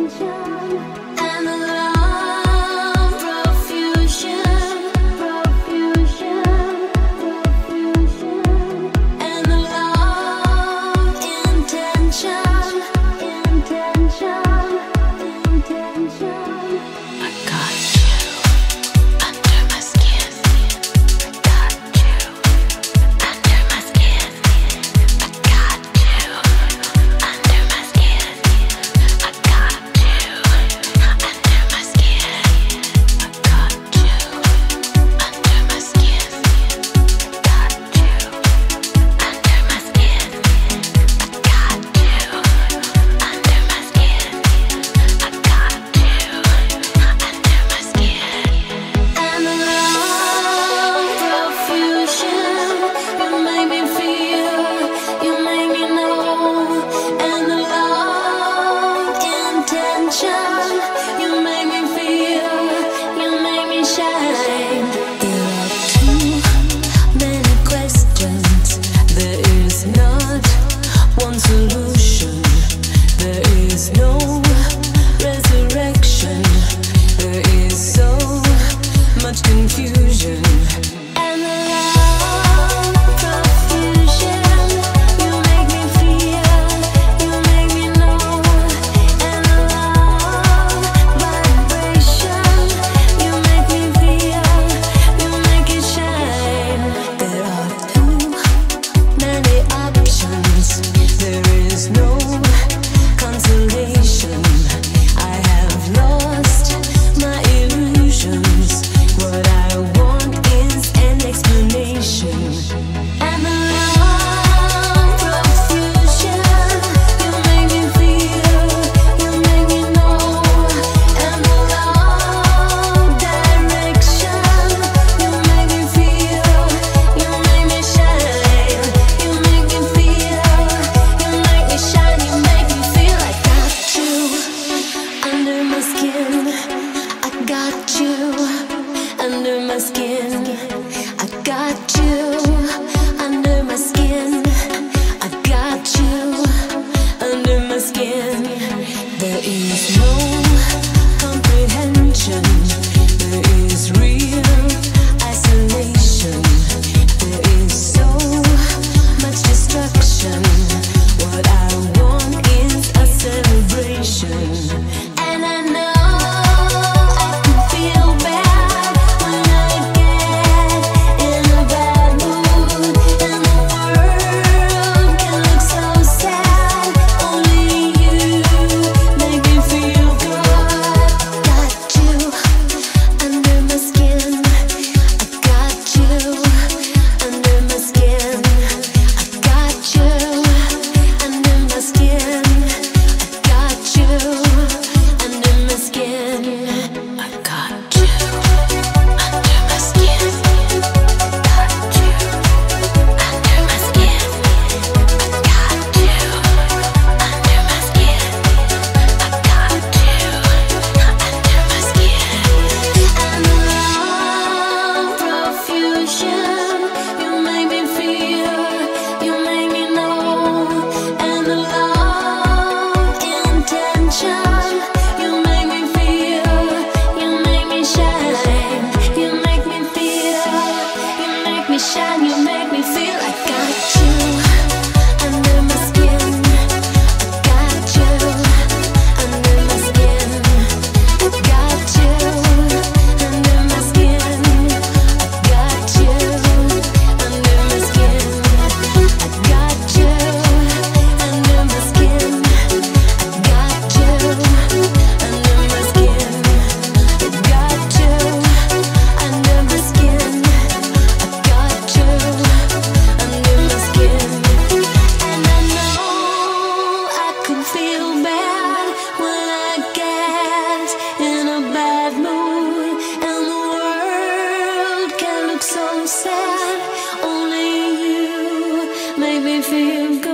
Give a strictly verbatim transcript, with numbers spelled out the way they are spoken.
And the love profusion, profusion, profusion, and the love intention, intention, intention. I got you under my skin. I got you under my skin. I got you under my skin. I got you under my skin. I got you under my skin. I got you under my skin. I got you under my skin. I got you under my skin. And the love profusion, you make me feel, you make me know. And the love intention, you make me feel, you make me shine. There are too many questions. There is not one solution. There is no resurrection. There is so much confusion. And the love profusion, you make me feel, you make me know. And the love vibration, you make me feel, you make it shine. There are too many options. There is no consolation. I have lost my illusions. What I want is an explanation. And the love profusion, you make me feel, you make me know. And the love direction, you make me feel, you make me shine. You make me feel, you make me shine. You make me feel I got you under my skin. I got you under my skin. I got you under my skin. I got you under my skin. There is no comprehension. There is real isolation. There is so much destruction. What I want is a celebration. And I know I can feel bad when I get in a bad mood. And the world can look so sad. Only you make me feel good. Got you under my skin. I got you under my skin. I got you under my skin. I got you under my skin. I got you under my skin. Got you under my skin. I got you under my skin. I got you under my skin. And the love profusion, you make me feel, you make me know. And the love intention, you make me feel, you make me shine. You make me feel, you make me shine. You make me feel I got you under my skin. I got you under my skin. I got you under my skin. I got you under my skin. I got you under my skin. I got you under my skin. I got you under my skin. I got you under my skin. And I know I could feel bad when I get in a bad mood. And the world can look so sad. Only you make me feel good.